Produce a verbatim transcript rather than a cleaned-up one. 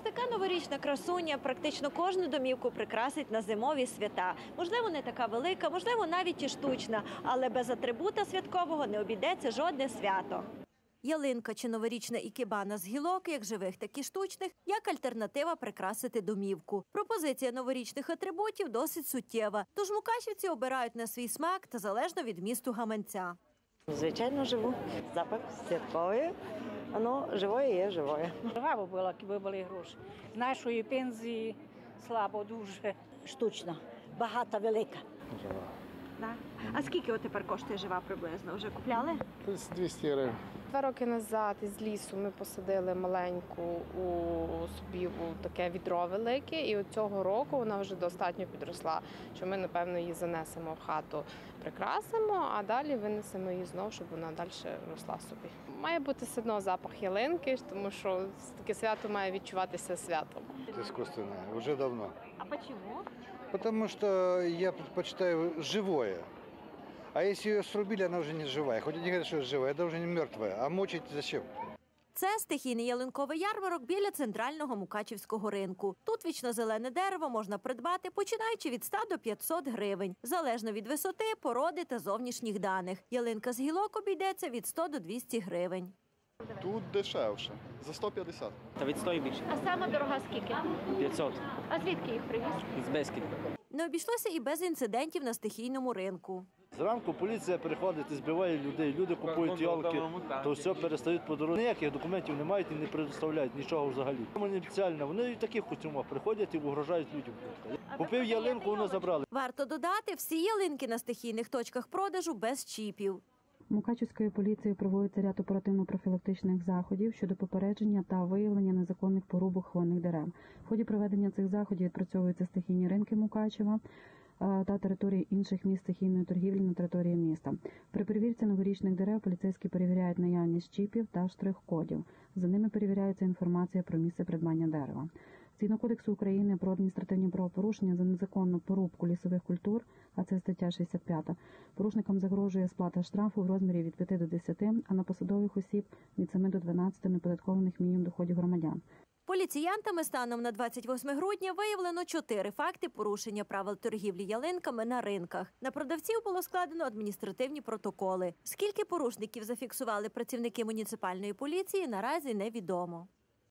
така новорічна красуня практично кожну домівку прикрасить на зимові свята. Можливо, не така велика, можливо, навіть і штучна, але без атрибута святкового не обійдеться жодне свято. Ялинка чи новорічна ікебана з гілок, як живих, так і штучних, як альтернатива прикрасити домівку. Пропозиція новорічних атрибутів досить суттєва, тож мукачівці обирають на свій смак та залежно від місту гаманця. Звичайно, живу. Запах святковий, воно живе є живе. Жаво було, якби були гроші. З нашої пенсії слабо дуже. Штучна, багата, велика. Жива. Да? А скільки от тепер коштує жива приблизно? Вже купляли? Десь двісті гривень. Два роки назад із лісу ми посадили маленьку у собі у таке відро велике, і от цього року вона вже достатньо підросла, що ми, напевно, її занесемо в хату, прикрасимо, а далі винесемо її знову, щоб вона далі росла собі. Має бути все одно запах ялинки, тому що таке свято має відчуватися святом. Искусственное, уже давно. А чому? Потому что я предпочитаю живое. А если ее срубили, она уже не живая. Хоть они говорят, что живая, это уже не мертвая. А мучить зачем? Це стихійний ялинковий ярмарок біля центрального мукачівського ринку. Тут вічно-зелене дерево можна придбати, починаючи від ста до п'ятсот гривень, залежно від висоти, породи та зовнішніх даних. Ялинка з гілок обійдеться від ста до двохсот гривень. Тут дешевше, за сто п'ятдесят. Та від сто і більше. А саме дорога скільки? п'ятсот. А звідки їх привіз? З Бескіда. Не обійшлося і без інцидентів на стихійному ринку. Зранку поліція приходить і збиває людей, люди купують ялки, то все перестають по дорозі. Ніяких документів не мають і не предоставляють нічого взагалі. Вони спеціально, вони і в таких костюмах приходять і угрожають людям. Купив ялинку, вони забрали. Варто додати, всі ялинки на стихійних точках продажу без чіпів. Мукачівською поліцією проводиться ряд оперативно-профілактичних заходів щодо попередження та виявлення незаконних порубок хвойних дерев. В ході проведення цих заходів відпрацьовуються стихійні ринки Мукачева та території інших міст стихійної торгівлі на території міста. При перевірці новорічних дерев поліцейські перевіряють наявність чіпів та штрих-кодів. За ними перевіряється інформація про місце придбання дерева. Згідно Кодексу України про адміністративні правопорушення за незаконну порубку лісових культур, а це стаття шістдесят п'ята, порушникам загрожує сплата штрафу в розмірі від п'яти до десяти, а на посадових осіб від семи до дванадцяти неоподаткованих мінімум доходів громадян. Поліціянтами станом на двадцять восьме грудня виявлено чотири факти порушення правил торгівлі ялинками на ринках. На продавців було складено адміністративні протоколи. Скільки порушників зафіксували працівники муніципальної поліції, наразі невідомо.